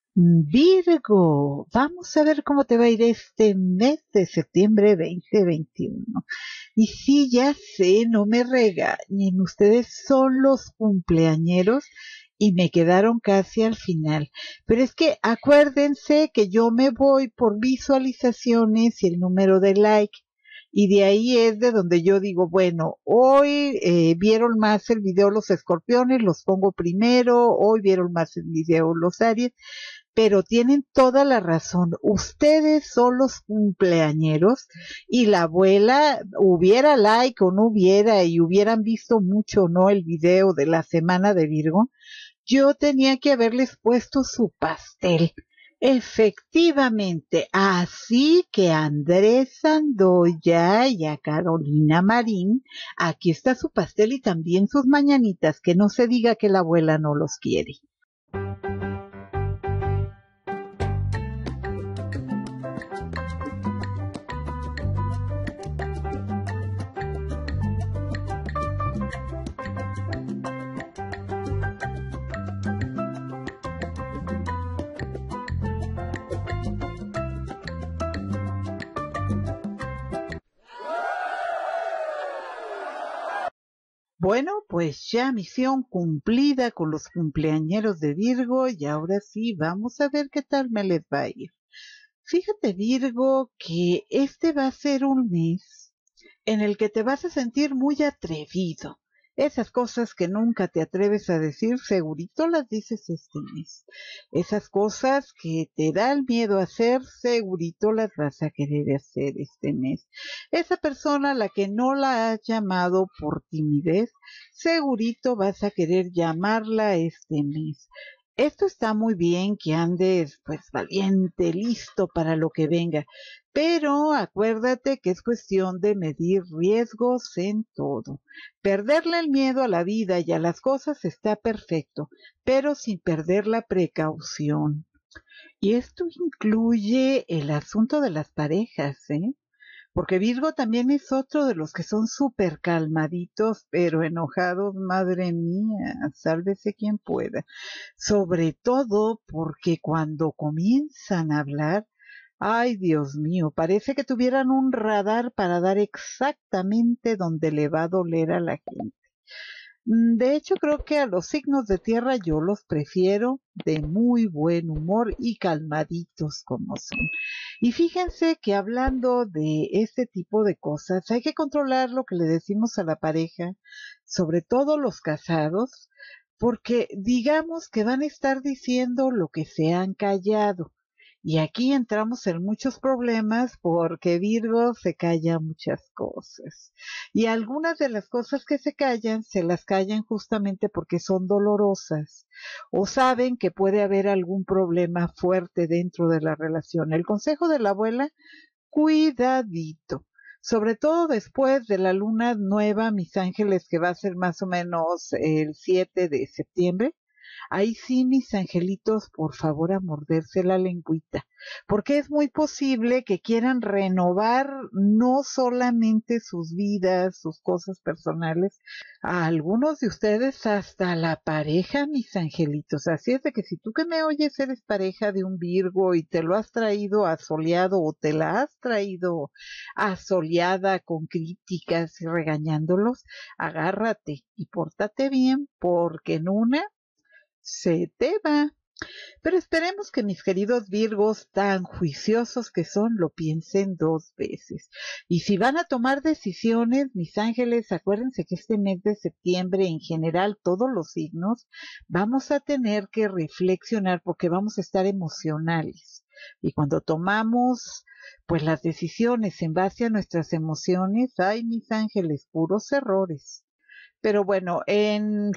Virgo, vamos a ver cómo te va a ir este mes de septiembre 2021. Y sí, ya sé, no me regañen, ustedes son los cumpleañeros y me quedaron casi al final. Pero es que acuérdense que yo me voy por visualizaciones y el número de like. Y de ahí es de donde yo digo, bueno, hoy vieron más el video los escorpiones, los pongo primero, hoy vieron más el video los Aries, pero tienen toda la razón. Ustedes son los cumpleañeros y la abuela, hubiera like o no hubiera, y hubieran visto mucho o no el video de la semana de Virgo, yo tenía que haberles puesto su pastel. Efectivamente, así que a Andrés Sandoya y a Carolina Marín, aquí está su pastel y también sus mañanitas, que no se diga que la abuela no los quiere. Bueno, pues ya misión cumplida con los cumpleañeros de Virgo y ahora sí, vamos a ver qué tal me les va a ir. Fíjate, Virgo, que este va a ser un mes en el que te vas a sentir muy atrevido. Esas cosas que nunca te atreves a decir, segurito las dices este mes. Esas cosas que te da el miedo a hacer, segurito las vas a querer hacer este mes. Esa persona a la que no la has llamado por timidez, segurito vas a querer llamarla este mes. Esto está muy bien que andes pues valiente, listo para lo que venga, pero acuérdate que es cuestión de medir riesgos en todo. Perderle el miedo a la vida y a las cosas está perfecto, pero sin perder la precaución. Y esto incluye el asunto de las parejas, ¿eh? Porque Virgo también es otro de los que son súper calmaditos, pero enojados, madre mía, sálvese quien pueda. Sobre todo porque cuando comienzan a hablar, ay Dios mío, parece que tuvieran un radar para dar exactamente donde le va a doler a la gente. De hecho, creo que a los signos de tierra yo los prefiero de muy buen humor y calmaditos como son. Y fíjense que hablando de este tipo de cosas, hay que controlar lo que le decimos a la pareja, sobre todo los casados, porque digamos que van a estar diciendo lo que se han callado. Y aquí entramos en muchos problemas porque Virgo se calla muchas cosas. Y algunas de las cosas que se las callan justamente porque son dolorosas o saben que puede haber algún problema fuerte dentro de la relación. El consejo de la abuela, cuidadito. Sobre todo después de la luna nueva, mis ángeles, que va a ser más o menos el 7 de septiembre. Ahí sí, mis angelitos, por favor, a morderse la lengüita, porque es muy posible que quieran renovar no solamente sus vidas, sus cosas personales, a algunos de ustedes hasta la pareja, mis angelitos. Así es de que si tú que me oyes eres pareja de un Virgo y te lo has traído asoleado o te la has traído asoleada con críticas y regañándolos, agárrate y pórtate bien, porque en una se te va. Pero esperemos que mis queridos Virgos, tan juiciosos que son, lo piensen dos veces. Y si van a tomar decisiones, mis ángeles, acuérdense que este mes de septiembre, en general, todos los signos, vamos a tener que reflexionar porque vamos a estar emocionales. Y cuando tomamos pues las decisiones en base a nuestras emociones, ay, mis ángeles, puros errores. Pero bueno, en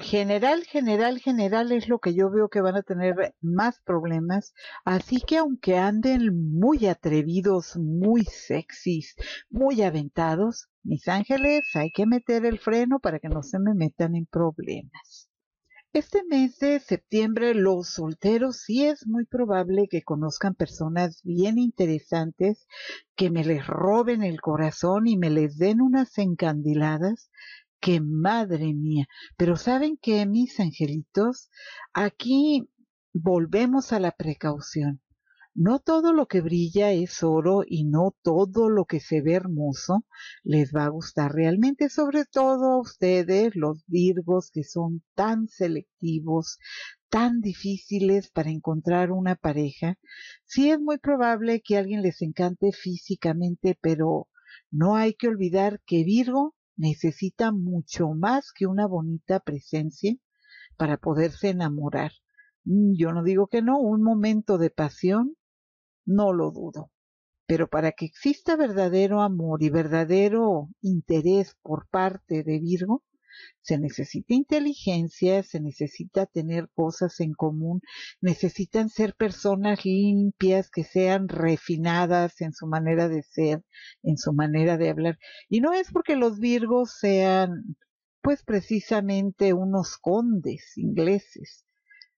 general es lo que yo veo que van a tener más problemas. Así que aunque anden muy atrevidos, muy sexys, muy aventados, mis ángeles, hay que meter el freno para que no se me metan en problemas. Este mes de septiembre, los solteros sí es muy probable que conozcan personas bien interesantes que me les roben el corazón y me les den unas encandiladas que madre mía. Pero ¿saben qué, mis angelitos? Aquí volvemos a la precaución. No todo lo que brilla es oro y no todo lo que se ve hermoso les va a gustar realmente, sobre todo a ustedes, los Virgos, que son tan selectivos, tan difíciles para encontrar una pareja. Sí es muy probable que alguien les encante físicamente, pero no hay que olvidar que Virgo necesita mucho más que una bonita presencia para poderse enamorar. Yo no digo que no, un momento de pasión no lo dudo. Pero para que exista verdadero amor y verdadero interés por parte de Virgo, se necesita inteligencia, se necesita tener cosas en común, necesitan ser personas limpias, que sean refinadas en su manera de ser, en su manera de hablar. Y no es porque los Virgos sean, pues precisamente unos condes ingleses,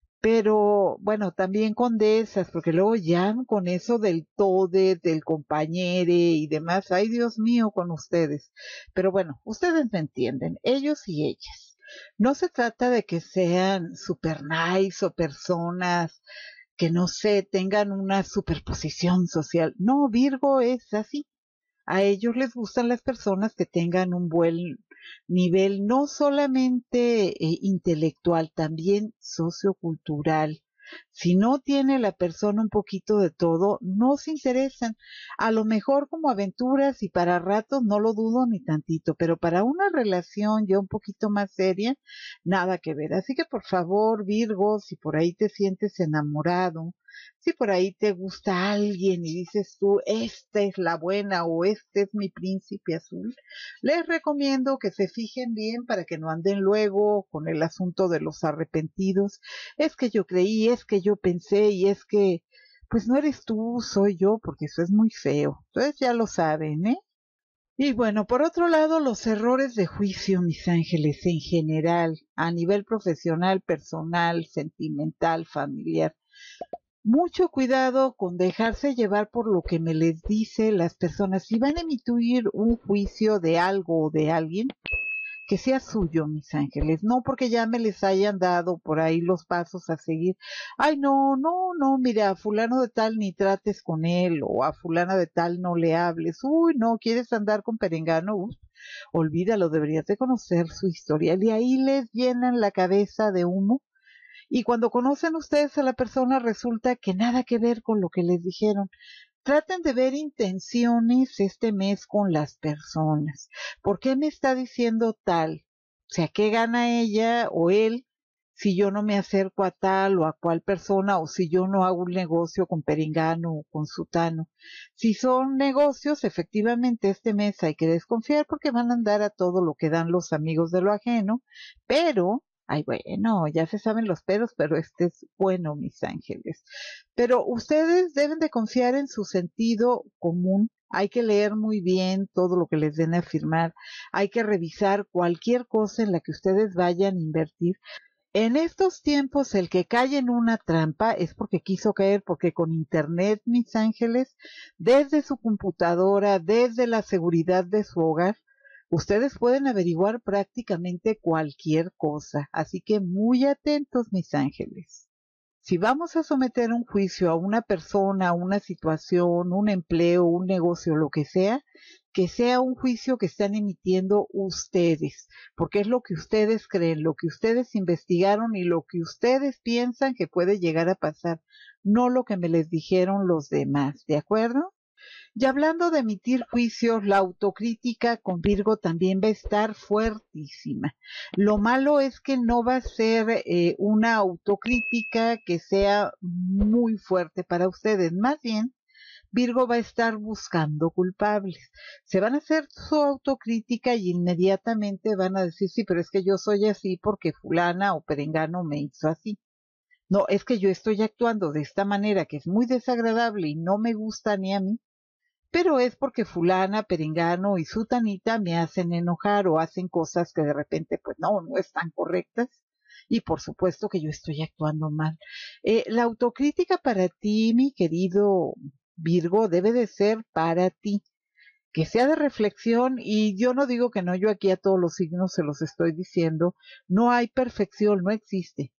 pero bueno, también condesas, porque luego ya con eso del tode, del compañere y demás, ay Dios mío con ustedes. Pero bueno, ustedes me entienden, ellos y ellas. No se trata de que sean super nice o personas que no sé, tengan una superposición social. No, Virgo es así. A ellos les gustan las personas que tengan un buen nivel, no solamente intelectual, también sociocultural. Si no tiene la persona un poquito de todo, no se interesan. A lo mejor como aventuras y para ratos no lo dudo ni tantito, pero para una relación ya un poquito más seria, nada que ver. Así que por favor, Virgo, si por ahí te sientes enamorado, si por ahí te gusta alguien y dices tú, esta es la buena o este es mi príncipe azul, les recomiendo que se fijen bien para que no anden luego con el asunto de los arrepentidos. Es que yo creí, es que yo pensé y es que, pues no eres tú, soy yo, porque eso es muy feo. Entonces ya lo saben, ¿eh? Y bueno, por otro lado, los errores de juicio, mis ángeles, en general, a nivel profesional, personal, sentimental, familiar. Mucho cuidado con dejarse llevar por lo que me les dice las personas. Si van a emitir un juicio de algo o de alguien, que sea suyo, mis ángeles, no porque ya me les hayan dado por ahí los pasos a seguir. Ay, no, no, no, mira, a fulano de tal ni trates con él, o a fulana de tal no le hables. Uy, no, ¿quieres andar con perengano? Olvídalo, deberías de conocer su historial. Y ahí les llenan la cabeza de humo y cuando conocen ustedes a la persona resulta que nada que ver con lo que les dijeron. Traten de ver intenciones este mes con las personas. ¿Por qué me está diciendo tal? O sea, ¿qué gana ella o él si yo no me acerco a tal o a cual persona o si yo no hago un negocio con perengano o con sutano? Si son negocios, efectivamente este mes hay que desconfiar porque van a andar a todo lo que dan los amigos de lo ajeno, pero ay, bueno, ya se saben los peros, pero este es bueno, mis ángeles. Pero ustedes deben de confiar en su sentido común. Hay que leer muy bien todo lo que les den a firmar. Hay que revisar cualquier cosa en la que ustedes vayan a invertir. En estos tiempos, el que cae en una trampa es porque quiso caer, porque con Internet, mis ángeles, desde su computadora, desde la seguridad de su hogar, ustedes pueden averiguar prácticamente cualquier cosa. Así que muy atentos, mis ángeles. Si vamos a someter un juicio a una persona, a una situación, un empleo, un negocio, lo que sea un juicio que están emitiendo ustedes, porque es lo que ustedes creen, lo que ustedes investigaron y lo que ustedes piensan que puede llegar a pasar, no lo que me les dijeron los demás, ¿de acuerdo? Y hablando de emitir juicios, la autocrítica con Virgo también va a estar fuertísima. Lo malo es que no va a ser una autocrítica que sea muy fuerte para ustedes. Más bien, Virgo va a estar buscando culpables. Se van a hacer su autocrítica y inmediatamente van a decir, sí, pero es que yo soy así porque fulana o perengano me hizo así. No, es que yo estoy actuando de esta manera que es muy desagradable y no me gusta ni a mí, pero es porque fulana, perengano y sutanita me hacen enojar o hacen cosas que de repente pues no están correctas y por supuesto que yo estoy actuando mal. La autocrítica para ti, mi querido Virgo, debe de ser para ti, que sea de reflexión y yo no digo que no, yo aquí a todos los signos se los estoy diciendo, no hay perfección, no existe.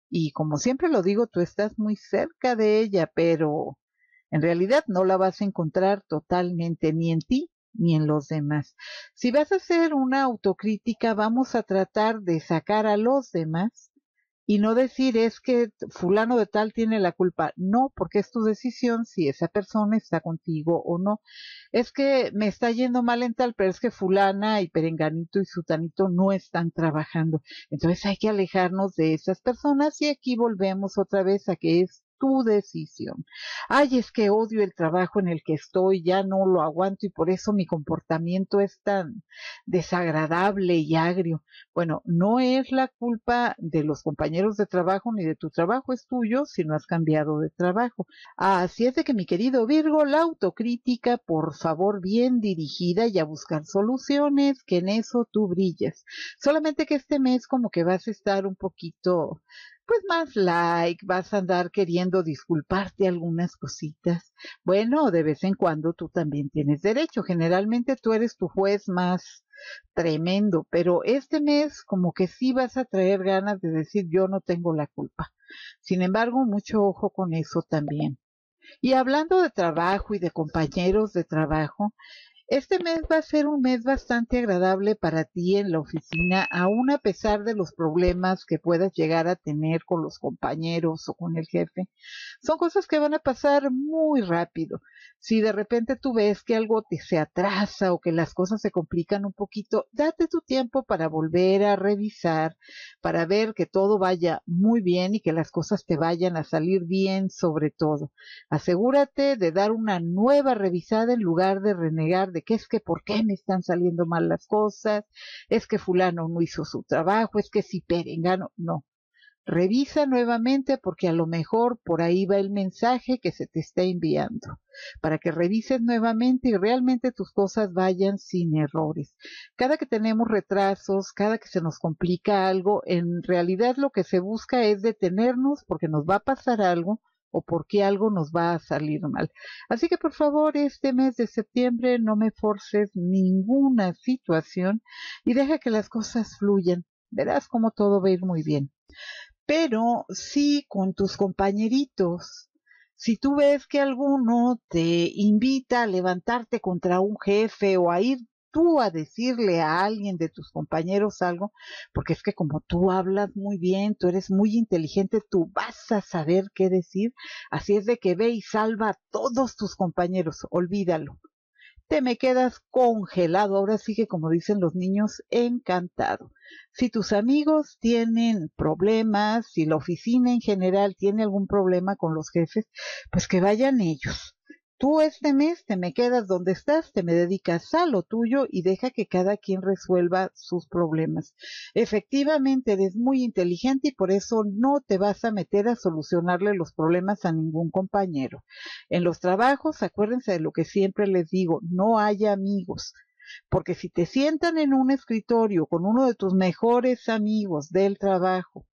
y como siempre lo digo, tú estás muy cerca de ella, pero en realidad no la vas a encontrar totalmente ni en ti ni en los demás. Si vas a hacer una autocrítica, vamos a tratar de sacar a los demás y no decir es que fulano de tal tiene la culpa. No, porque es tu decisión si esa persona está contigo o no. Es que me está yendo mal en tal, pero es que fulana y perenganito y sutanito no están trabajando. Entonces hay que alejarnos de esas personas y aquí volvemos otra vez a que es tu decisión. Ay, es que odio el trabajo en el que estoy, ya no lo aguanto y por eso mi comportamiento es tan desagradable y agrio. Bueno, no es la culpa de los compañeros de trabajo ni de tu trabajo, es tuyo si no has cambiado de trabajo. Así es de que mi querido Virgo, la autocrítica, por favor, bien dirigida y a buscar soluciones, que en eso tú brillas. Solamente que este mes como que vas a estar un poquito, pues más like, vas a andar queriendo disculparte algunas cositas. Bueno, de vez en cuando tú también tienes derecho. Generalmente tú eres tu juez más tremendo, pero este mes como que sí vas a traer ganas de decir yo no tengo la culpa. Sin embargo, mucho ojo con eso también. Y hablando de trabajo y de compañeros de trabajo, este mes va a ser un mes bastante agradable para ti en la oficina, aun a pesar de los problemas que puedas llegar a tener con los compañeros o con el jefe. Son cosas que van a pasar muy rápido. Si de repente tú ves que algo te se atrasa o que las cosas se complican un poquito, date tu tiempo para volver a revisar, para ver que todo vaya muy bien y que las cosas te vayan a salir bien sobre todo. Asegúrate de dar una nueva revisada en lugar de renegar de que es que por qué me están saliendo mal las cosas, es que fulano no hizo su trabajo, es que si perengano, no. Revisa nuevamente porque a lo mejor por ahí va el mensaje que se te está enviando, para que revises nuevamente y realmente tus cosas vayan sin errores. Cada que tenemos retrasos, cada que se nos complica algo, en realidad lo que se busca es detenernos porque nos va a pasar algo o porque algo nos va a salir mal. Así que por favor, este mes de septiembre no me forces ninguna situación y deja que las cosas fluyan. Verás cómo todo va a ir muy bien, pero sí con tus compañeritos. Si tú ves que alguno te invita a levantarte contra un jefe o a ir tú a decirle a alguien de tus compañeros algo, porque es que como tú hablas muy bien, tú eres muy inteligente, tú vas a saber qué decir, así es de que ve y salva a todos tus compañeros, olvídalo. Te me quedas congelado, ahora sí que como dicen los niños, encantado. Si tus amigos tienen problemas, si la oficina en general tiene algún problema con los jefes, pues que vayan ellos. Tú este mes te me quedas donde estás, te me dedicas a lo tuyo y deja que cada quien resuelva sus problemas. Efectivamente, eres muy inteligente y por eso no te vas a meter a solucionarle los problemas a ningún compañero. En los trabajos, acuérdense de lo que siempre les digo, no haya amigos, porque si te sientan en un escritorio con uno de tus mejores amigos del trabajo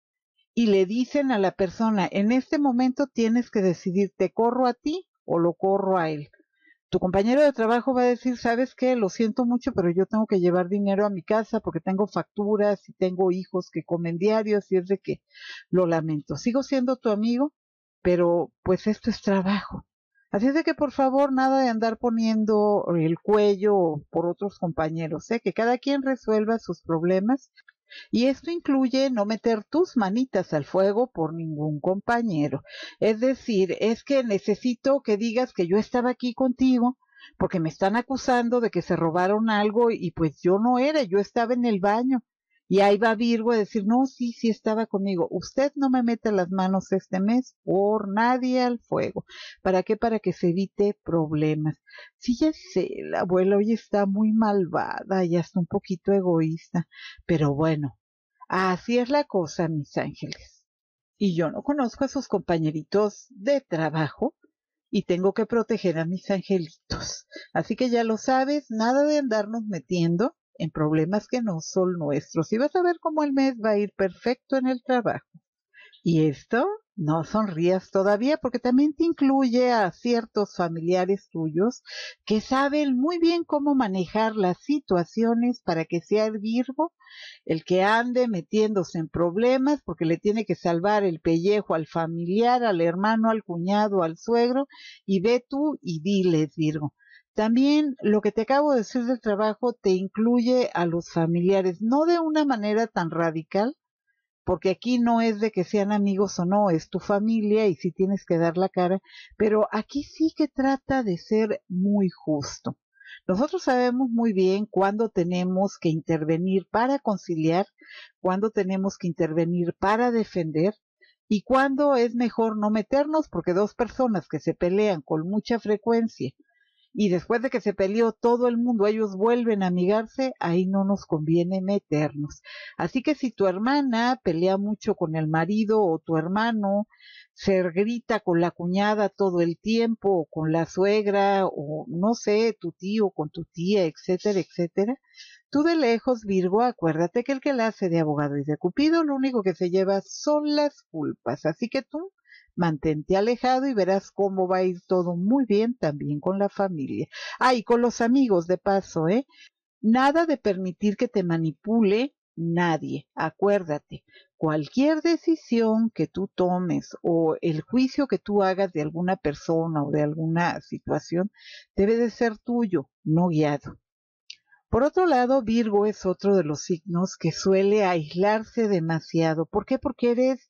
y le dicen a la persona, en este momento tienes que decidir, ¿te corro a ti o lo corro a él? Tu compañero de trabajo va a decir, ¿sabes qué? Lo siento mucho, pero yo tengo que llevar dinero a mi casa porque tengo facturas y tengo hijos que comen diario, así es de que lo lamento. Sigo siendo tu amigo, pero pues esto es trabajo. Así es de que por favor nada de andar poniendo el cuello por otros compañeros, que cada quien resuelva sus problemas y esto incluye no meter tus manitas al fuego por ningún compañero. Es decir, es que necesito que digas que yo estaba aquí contigo porque me están acusando de que se robaron algo y pues yo no era, yo estaba en el baño. Y ahí va Virgo a decir, no, sí, sí estaba conmigo. Usted no me mete las manos este mes por nadie al fuego. ¿Para qué? Para que se evite problemas. Sí, ya sé, la abuela hoy está muy malvada y hasta un poquito egoísta. Pero bueno, así es la cosa, mis ángeles. Y yo no conozco a sus compañeritos de trabajo y tengo que proteger a mis angelitos. Así que ya lo sabes, nada de andarnos metiendo en problemas que no son nuestros. Y vas a ver cómo el mes va a ir perfecto en el trabajo. Y esto No sonrías todavía porque también te incluye a ciertos familiares tuyos que saben muy bien cómo manejar las situaciones para que sea el Virgo el que ande metiéndose en problemas porque le tiene que salvar el pellejo al familiar, al hermano, al cuñado, al suegro, y ve tú y diles, Virgo. También lo que te acabo de decir del trabajo te incluye a los familiares, no de una manera tan radical, porque aquí no es de que sean amigos o no, es tu familia y sí tienes que dar la cara, pero aquí sí que trata de ser muy justo. Nosotros sabemos muy bien cuándo tenemos que intervenir para conciliar, cuándo tenemos que intervenir para defender y cuándo es mejor no meternos porque dos personas que se pelean con mucha frecuencia y después de que se peleó todo el mundo, ellos vuelven a amigarse, ahí no nos conviene meternos. Así que si tu hermana pelea mucho con el marido o tu hermano se grita con la cuñada todo el tiempo o con la suegra o no sé, tu tío con tu tía, etcétera, etcétera, tú de lejos, Virgo, acuérdate que el que la hace de abogado y de Cupido, lo único que se lleva son las culpas. Así que tú mantente alejado y verás cómo va a ir todo muy bien también con la familia. Ah, y con los amigos, de paso, ¿eh? Nada de permitir que te manipule nadie. Acuérdate, cualquier decisión que tú tomes o el juicio que tú hagas de alguna persona o de alguna situación debe de ser tuyo, no guiado. Por otro lado, Virgo es otro de los signos que suele aislarse demasiado. ¿Por qué? Porque eres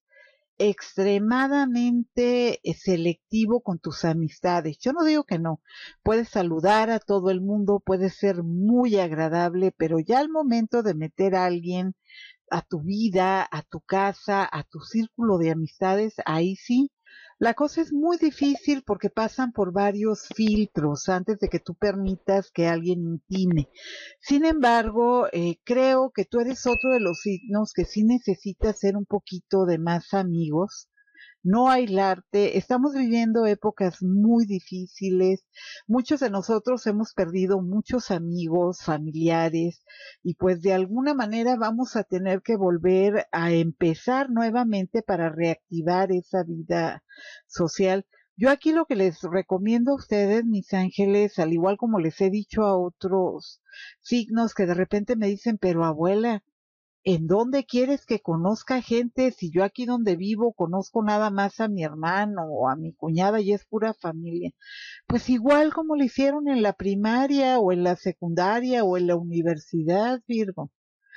extremadamente selectivo con tus amistades. Yo no digo que no. Puedes saludar a todo el mundo, puedes ser muy agradable, pero ya al momento de meter a alguien a tu vida, a tu casa, a tu círculo de amistades, ahí sí. La cosa es muy difícil porque pasan por varios filtros antes de que tú permitas que alguien intime. Sin embargo, creo que tú eres otro de los signos que sí necesitas ser un poquito de más amigos, no aislarte. Estamos viviendo épocas muy difíciles. Muchos de nosotros hemos perdido muchos amigos, familiares, y pues de alguna manera vamos a tener que volver a empezar nuevamente para reactivar esa vida social. Yo aquí lo que les recomiendo a ustedes, mis ángeles, al igual como les he dicho a otros signos que de repente me dicen, pero abuela, ¿en dónde quieres que conozca gente si yo aquí donde vivo conozco nada más a mi hermano o a mi cuñada y es pura familia? Pues igual como lo hicieron en la primaria o en la secundaria o en la universidad, Virgo.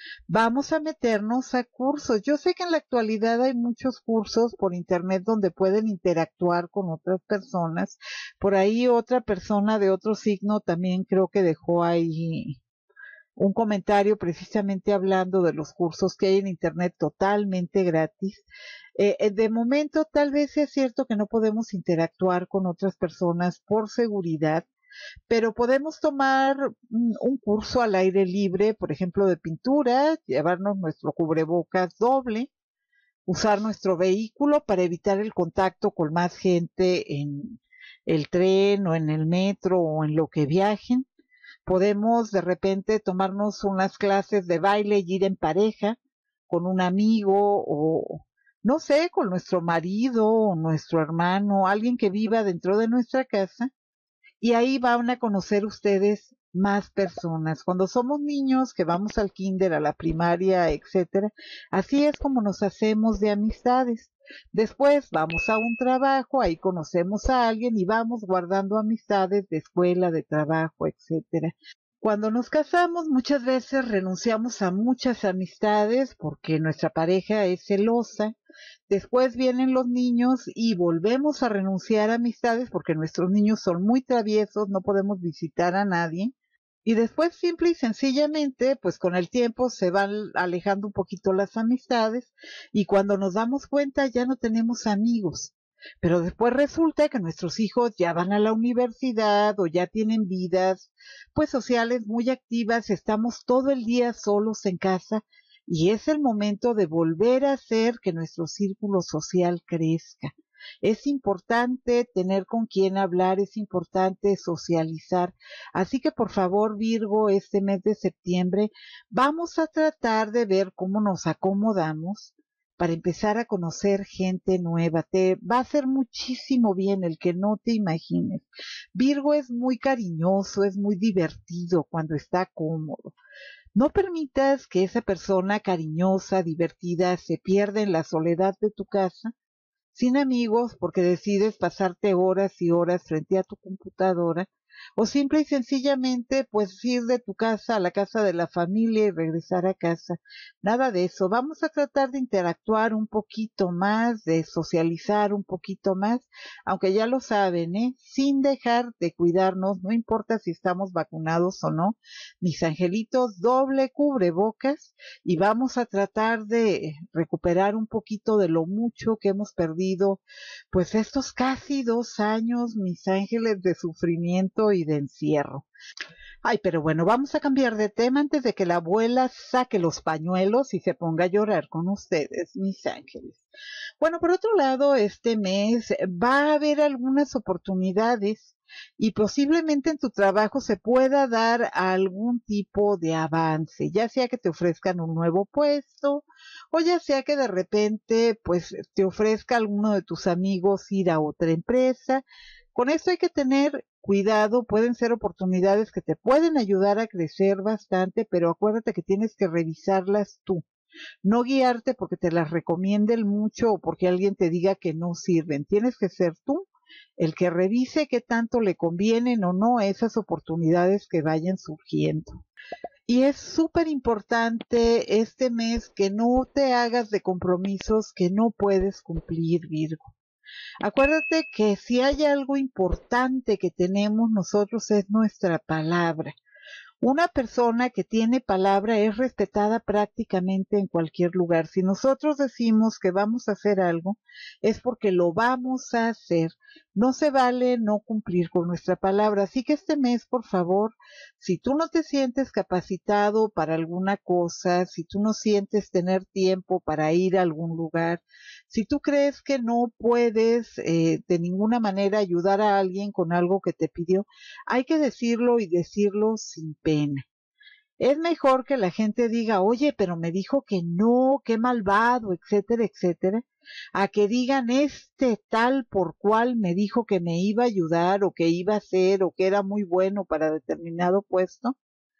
Vamos a meternos a cursos. Yo sé que en la actualidad hay muchos cursos por internet donde pueden interactuar con otras personas. Por ahí otra persona de otro signo también creo que dejó ahí un comentario precisamente hablando de los cursos que hay en Internet totalmente gratis. De momento, tal vez sea cierto que no podemos interactuar con otras personas por seguridad, pero podemos tomar un curso al aire libre, por ejemplo, de pintura, llevarnos nuestro cubrebocas doble, usar nuestro vehículo para evitar el contacto con más gente en el tren o en el metro o en lo que viajen. Podemos de repente tomarnos unas clases de baile y ir en pareja con un amigo o no sé, con nuestro marido o nuestro hermano, alguien que viva dentro de nuestra casa y ahí van a conocer ustedes más personas. Cuando somos niños que vamos al kinder, a la primaria, etcétera, así es como nos hacemos de amistades. Después vamos a un trabajo, ahí conocemos a alguien y vamos guardando amistades de escuela, de trabajo, etcétera. Cuando nos casamos, muchas veces renunciamos a muchas amistades porque nuestra pareja es celosa. Después vienen los niños y volvemos a renunciar a amistades porque nuestros niños son muy traviesos, no podemos visitar a nadie. Y después, simple y sencillamente, pues con el tiempo se van alejando un poquito las amistades y cuando nos damos cuenta ya no tenemos amigos. Pero después resulta que nuestros hijos ya van a la universidad o ya tienen vidas, pues sociales muy activas, estamos todo el día solos en casa y es el momento de volver a hacer que nuestro círculo social crezca. Es importante tener con quién hablar, es importante socializar. Así que por favor, Virgo, este mes de septiembre vamos a tratar de ver cómo nos acomodamos para empezar a conocer gente nueva. Te va a hacer muchísimo bien, el que no te imagines. Virgo es muy cariñoso, es muy divertido cuando está cómodo. No permitas que esa persona cariñosa, divertida, se pierda en la soledad de tu casa, sin amigos, porque decides pasarte horas y horas frente a tu computadora, o simple y sencillamente pues ir de tu casa a la casa de la familia y regresar a casa. Nada de eso. Vamos a tratar de interactuar un poquito más, de socializar un poquito más, aunque ya lo saben, sin dejar de cuidarnos, no importa si estamos vacunados o no. Mis angelitos, doble cubrebocas, y vamos a tratar de recuperar un poquito de lo mucho que hemos perdido, pues estos casi 2 años, mis ángeles, de sufrimiento y de encierro. Ay, pero bueno, vamos a cambiar de tema antes de que la abuela saque los pañuelos y se ponga a llorar con ustedes, mis ángeles. Bueno, por otro lado, este mes va a haber algunas oportunidades y posiblemente en tu trabajo se pueda dar algún tipo de avance, ya sea que te ofrezcan un nuevo puesto o ya sea que de repente pues te ofrezca alguno de tus amigos ir a otra empresa. Con esto hay que tener cuidado, pueden ser oportunidades que te pueden ayudar a crecer bastante, pero acuérdate que tienes que revisarlas tú. No guiarte porque te las recomienden mucho o porque alguien te diga que no sirven. Tienes que ser tú el que revise qué tanto le convienen o no esas oportunidades que vayan surgiendo. Y es súper importante este mes que no te hagas de compromisos que no puedes cumplir, Virgo. Acuérdate que si hay algo importante que tenemos nosotros es nuestra palabra. Una persona que tiene palabra es respetada prácticamente en cualquier lugar. Si nosotros decimos que vamos a hacer algo, es porque lo vamos a hacer. No se vale no cumplir con nuestra palabra. Así que este mes, por favor, si tú no te sientes capacitado para alguna cosa, si tú no sientes tener tiempo para ir a algún lugar, si tú crees que no puedes de ninguna manera ayudar a alguien con algo que te pidió, hay que decirlo y decirlo sin pena. Es mejor que la gente diga, oye, pero me dijo que no, qué malvado, etcétera, etcétera, a que digan este tal por cual me dijo que me iba a ayudar o que iba a hacer o que era muy bueno para determinado puesto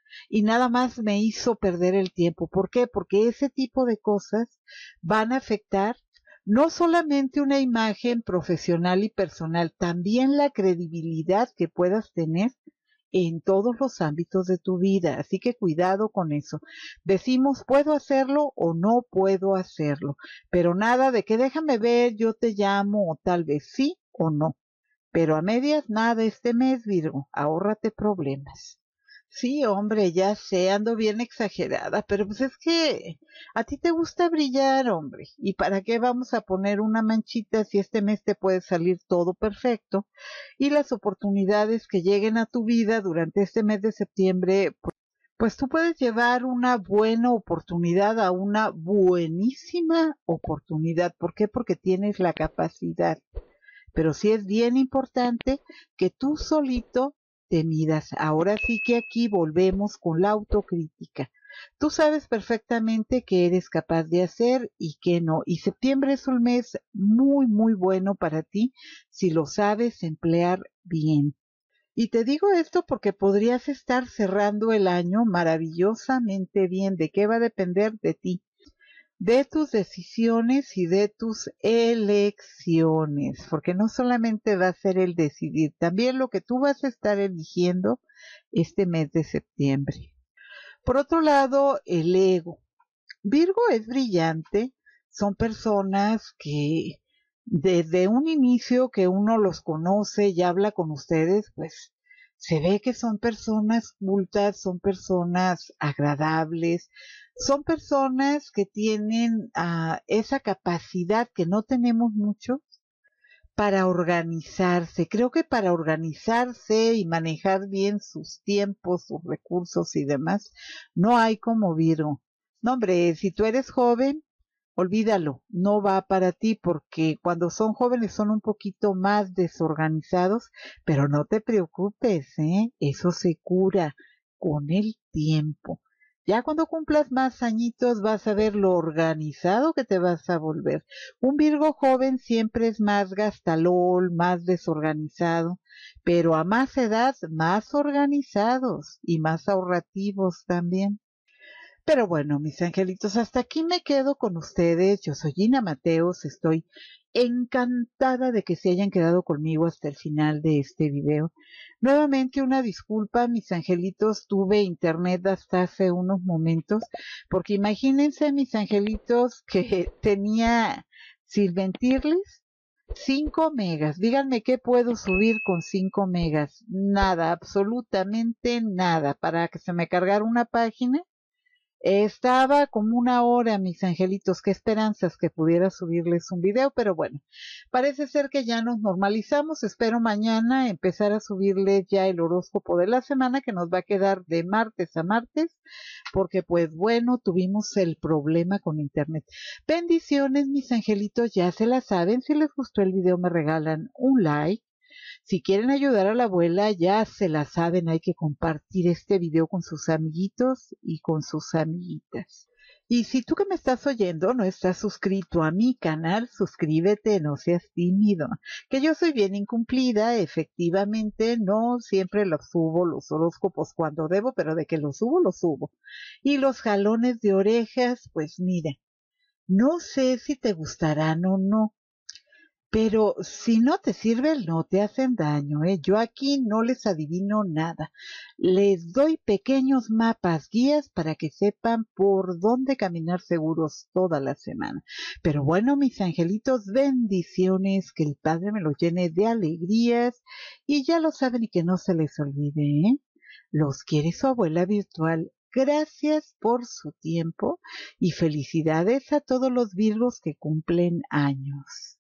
y nada más me hizo perder el tiempo. ¿Por qué? Porque ese tipo de cosas van a afectar no solamente una imagen profesional y personal, también la credibilidad que puedas tener en todos los ámbitos de tu vida. Así que cuidado con eso. Decimos, puedo hacerlo o no puedo hacerlo, pero nada de que déjame ver, yo te llamo o tal vez sí o no. Pero a medias nada este mes, Virgo, ahórrate problemas. Sí, hombre, ya sé, ando bien exagerada, pero pues es que a ti te gusta brillar, hombre. ¿Y para qué vamos a poner una manchita si este mes te puede salir todo perfecto? Y las oportunidades que lleguen a tu vida durante este mes de septiembre, pues tú puedes llevar una buena oportunidad a una buenísima oportunidad. ¿Por qué? Porque tienes la capacidad. Pero sí es bien importante que tú solito te midas. Ahora sí que aquí volvemos con la autocrítica. Tú sabes perfectamente qué eres capaz de hacer y qué no. Y septiembre es un mes muy, muy bueno para ti si lo sabes emplear bien. Y te digo esto porque podrías estar cerrando el año maravillosamente bien. ¿De qué va a depender? De ti, de tus decisiones y de tus elecciones, porque no solamente va a ser el decidir, también lo que tú vas a estar eligiendo este mes de septiembre. Por otro lado, el ego. Virgo es brillante, son personas que desde un inicio que uno los conoce y habla con ustedes, pues se ve que son personas cultas, son personas agradables, son personas que tienen esa capacidad que no tenemos mucho para organizarse. Creo que para organizarse y manejar bien sus tiempos, sus recursos y demás, no hay como Virgo. No, hombre, si tú eres joven, olvídalo, no va para ti porque cuando son jóvenes son un poquito más desorganizados, pero no te preocupes, eso se cura con el tiempo. Ya cuando cumplas más añitos vas a ver lo organizado que te vas a volver. Un Virgo joven siempre es más gastalón, más desorganizado, pero a más edad más organizados y más ahorrativos también. Pero bueno, mis angelitos, hasta aquí me quedo con ustedes. Yo soy Gina Mateos, estoy encantada de que se hayan quedado conmigo hasta el final de este video. Nuevamente una disculpa, mis angelitos, tuve internet hasta hace unos momentos, porque imagínense, mis angelitos, que tenía, sin mentirles, 5 megas. Díganme qué puedo subir con 5 megas. Nada, absolutamente nada. Para que se me cargara una página estaba como una hora, mis angelitos, qué esperanzas que pudiera subirles un video, pero bueno, parece ser que ya nos normalizamos. Espero mañana empezar a subirles ya el horóscopo de la semana que nos va a quedar de martes a martes, porque pues bueno, tuvimos el problema con internet. Bendiciones, mis angelitos, ya se la saben. Si les gustó el video me regalan un like. Si quieren ayudar a la abuela, ya se la saben, hay que compartir este video con sus amiguitos y con sus amiguitas. Y si tú que me estás oyendo no estás suscrito a mi canal, suscríbete, no seas tímido. Que yo soy bien incumplida, efectivamente, no siempre los subo los horóscopos cuando debo, pero de que los subo, los subo. Y los jalones de orejas, pues mira, no sé si te gustarán o no, pero si no te sirven, no te hacen daño, ¿eh? Yo aquí no les adivino nada. Les doy pequeños mapas, guías para que sepan por dónde caminar seguros toda la semana. Pero bueno, mis angelitos, bendiciones, que el Padre me los llene de alegrías y ya lo saben y que no se les olvide, ¿eh? Los quiere su abuela virtual. Gracias por su tiempo y felicidades a todos los Virgos que cumplen años.